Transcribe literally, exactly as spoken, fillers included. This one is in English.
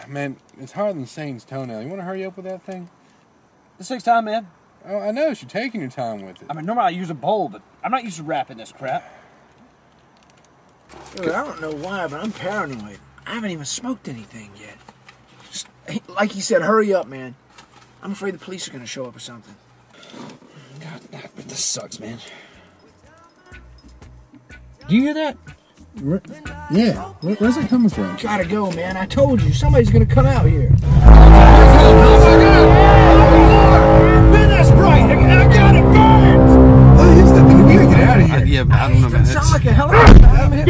Man, it's harder than Satan's toenail. You want to hurry up with that thing? This takes time, man. Oh, I know. You're taking your time with it. I mean, normally I use a bowl, but I'm not used to wrapping this crap. Dude, I don't know why, but I'm paranoid. I haven't even smoked anything yet. Just, like he said, hurry up, man. I'm afraid the police are going to show up or something. God, but this sucks, man. Do you hear that? Where, yeah. Where, where's it coming from? Gotta go, man. I told you. Somebody's going to come out here. That's bright. I got it burned. What is that? We gotta get out of here. Uh, yeah, I don't know, man. It sounds like a helicopter.